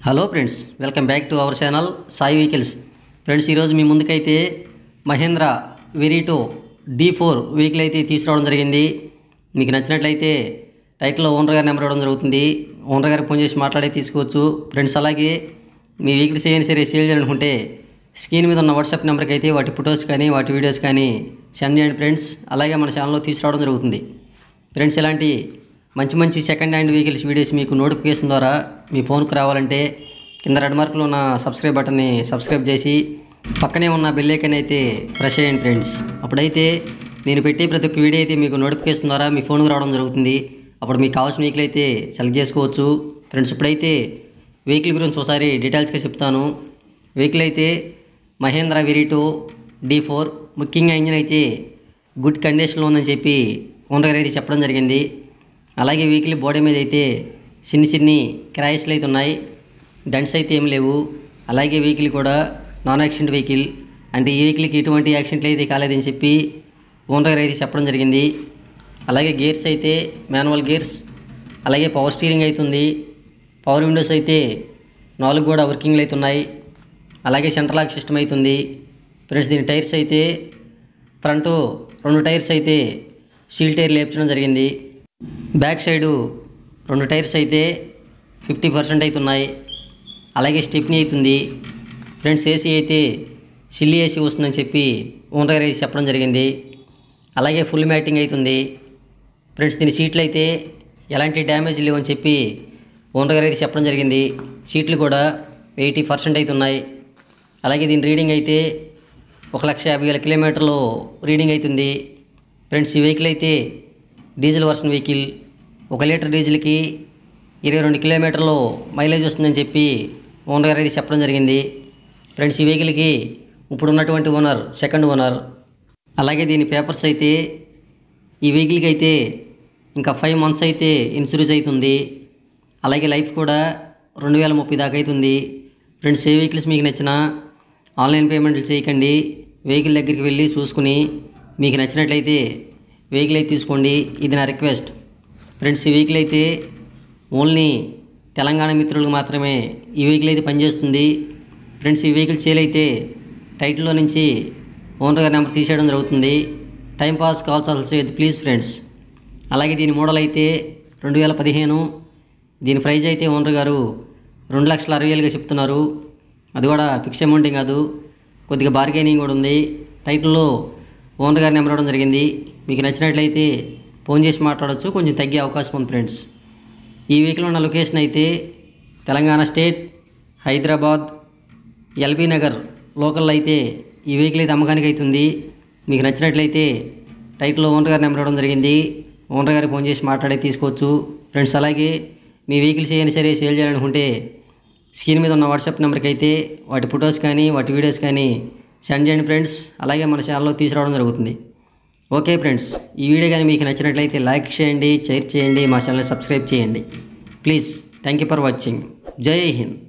Hello friends, welcome back to our channel Sai vehicles. Friends, ఈరోజు మీ ముందుకైతే మహేంద్ర వెరిటో D4 వెహికల్ అయితే తీసుకురావడం జరిగింది. మీకు నచ్చినట్లయితే టైటిల్లో ఓనర్ గారి నెంబర్ ఇవ్వడం జరుగుతుంది. ఓనర్ గారికి ఫోన్ చేసి మాట్లాడే తీసుకోవచ్చు. ఫ్రెండ్స్, అలాగే మీ వెహికల్స్ ఏమైనా సరే సేల్ చేయాలనుకుంటే స్క్రీన్ మీద ఉన్న వాట్సాప్ నెంబర్కి అయితే వాటి ఫొటోస్ కానీ వాటి వీడియోస్ కానీ సెండ్ చేయండి ఫ్రెండ్స్. అలాగే మన ఛానల్లో తీసుకురావడం జరుగుతుంది. ఫ్రెండ్స్, ఇలాంటి మంచి సెకండ్ హ్యాండ్ వెహికల్స్ వీడియోస్ మీకు నోటిఫికేషన్ ద్వారా మీ ఫోన్కు రావాలంటే కింద రెడ్ మార్కులో ఉన్న సబ్స్క్రైబ్ బటన్ని సబ్స్క్రైబ్ చేసి పక్కనే ఉన్న బెల్ ఐకాన్ అయితే ప్రెస్ చేయండి ఫ్రెండ్స్. అప్పుడైతే నేను పెట్టే ప్రతి ఒక్క వీడియో అయితే మీకు నోటిఫికేషన్ ద్వారా మీ ఫోన్కు రావడం జరుగుతుంది. అప్పుడు మీకు కావాల్సిన వెహికల్ అయితే సెలెక్ట్ చేసుకోవచ్చు. ఫ్రెండ్స్, ఇప్పుడైతే వెహికల్ గురించి ఒకసారి డీటెయిల్స్గా చెప్తాను. వెహికల్ అయితే మహేంద్ర వెరిటో D4. ముఖ్యంగా ఇంజిన్ అయితే గుడ్ కండిషన్లో ఉందని చెప్పి ఓనర్ గారు అయితే చెప్పడం జరిగింది. అలాగే వెహికల్ బాడీ మీద అయితే చిన్ని క్రాషెస్లు అయితే ఉన్నాయి. డెంట్స్ అయితే ఏం లేవు. అలాగే వెహికల్ కూడా నాన్ యాక్సిడెంట్ వెహికల్, అంటే ఈ వెహికల్కి ఎటువంటి యాక్సిడెంట్లు అయితే కాలేదని చెప్పి ఓనర్ గారు అయితే చెప్పడం జరిగింది. అలాగే గేర్స్ అయితే మాన్యువల్ గేర్స్, అలాగే పవర్ స్టీరింగ్ అవుతుంది. పవర్ విండోస్ అయితే 4 కూడా వర్కింగ్లు అయితే ఉన్నాయి. అలాగే సెంట్రల్ లాక్ సిస్టమ్ అవుతుంది. ఫ్రెండ్స్, దీని టైర్స్ అయితే ఫ్రంట్ 2 టైర్స్ అయితే స్టీల్ టైర్ లేపించడం జరిగింది. బ్యాక్ సైడు 2 టైర్స్ అయితే 50% అయితే ఉన్నాయి. అలాగే స్టెప్నీ అవుతుంది. ఫ్రెండ్స్, ఏసీ అయితే సిల్లీ ఏసీ వస్తుందని చెప్పి ఓనర్ గారు అయితే చెప్పడం జరిగింది. అలాగే ఫుల్ మ్యాటింగ్ అవుతుంది. ఫ్రెండ్స్, దీని సీట్లు అయితే ఎలాంటి డ్యామేజ్ లేవని చెప్పి ఓనర్ గారు అయితే చెప్పడం జరిగింది. సీట్లు కూడా 80% అయితే ఉన్నాయి. అలాగే దీని రీడింగ్ అయితే 1,50,000 కిలోమీటర్లు రీడింగ్ అవుతుంది. ఫ్రెండ్స్, ఈ వెహికల్ అయితే డీజిల్ వర్షన్ వెహికల్. 1 లీటర్ డీజిల్కి 22 కిలోమీటర్లు మైలేజ్ వస్తుందని చెప్పి ఓనర్ గారు అయితే చెప్పడం జరిగింది. ఫ్రెండ్స్, ఈ వెహికల్కి ఇప్పుడు ఉన్నటువంటి ఓనర్ సెకండ్ ఓనర్. అలాగే దీని పేపర్స్ అయితే ఈ వెహికల్కి అయితే ఇంకా 5 మంత్స్ అయితే ఇన్సూరెన్స్ అవుతుంది. అలాగే లైఫ్ కూడా 2030 దాకా అవుతుంది. ఫ్రెండ్స్, ఏ వెహికల్స్ మీకు నచ్చినా ఆన్లైన్ పేమెంట్లు చేయకండి. వెహికల్ దగ్గరికి వెళ్ళి చూసుకుని మీకు నచ్చినట్లయితే వెహికల్ అయితే తీసుకోండి. ఇది నా రిక్వెస్ట్. ఫ్రెండ్స్, ఈ వెహికల్ అయితే ఓన్లీ తెలంగాణ మిత్రులకు మాత్రమే ఈ వెహికల్ అయితే పనిచేస్తుంది. ఫ్రెండ్స్, ఈ వెహికల్ సేల్ అయితే టైటిల్లో నుంచి ఓనర్ గారి నెంబర్ తీసేయడం జరుగుతుంది. టైంపాస్ కాల్స్ ఆల్సో చేయొద్దు ప్లీజ్ ఫ్రెండ్స్. అలాగే దీని మోడల్ అయితే 2015. దీని ప్రైజ్ అయితే ఓనర్ గారు 2,60,000గా చెప్తున్నారు. అది కూడా ఫిక్స్ అమౌంటింగ్ కాదు, కొద్దిగా బార్గెనింగ్ కూడా ఉంది. టైటిల్లో ఓనర్ గారి నెంబర్ ఇవ్వడం జరిగింది. మీకు నచ్చినట్లయితే ఫోన్ చేసి మాట్లాడవచ్చు, కొంచెం తగ్గే అవకాశం ఉంది ఫ్రెండ్స్. ఈ వెహికల్ ఉన్న లొకేషన్ అయితే తెలంగాణ స్టేట్ హైదరాబాద్ ఎల్బీ నగర్ లోకల్లో అయితే ఈ వెహికల్ అయితే అమ్మకానికి అవుతుంది. మీకు నచ్చినట్లయితే టైటిల్లో ఓనర్ గారి నెంబర్ ఇవ్వడం జరిగింది. ఓనర్ గారికి ఫోన్ చేసి మాట్లాడే తీసుకోవచ్చు ఫ్రెండ్స్. అలాగే మీ వెహికల్స్ ఏమైనా సరే సేల్ చేయాలనుకుంటే స్క్రీన్ మీద ఉన్న వాట్సాప్ నెంబర్కి అయితే వాటి ఫొటోస్ కానీ వాటి వీడియోస్ కానీ సెండ్ చేయండి ఫ్రెండ్స్. అలాగే మన ఛానల్లో తీసుకురావడం జరుగుతుంది. ఓకే ఫ్రెండ్స్, ఈ వీడియో కానీ మీకు నచ్చినట్లయితే లైక్ చేయండి, షేర్ చేయండి, మా ఛానల్ సబ్స్క్రైబ్ చేయండి please. Thank you for watching. Jai Hind.